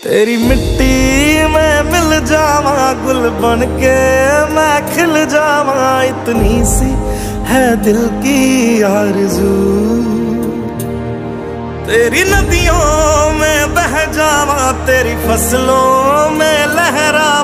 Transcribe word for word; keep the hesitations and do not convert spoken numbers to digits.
तेरी मिट्टी में मिल जावा, गुल बन के मैं खिल जावा, इतनी सी है दिल की आरज़ू। तेरी नदियों में बह जावा, तेरी फसलों में लहरा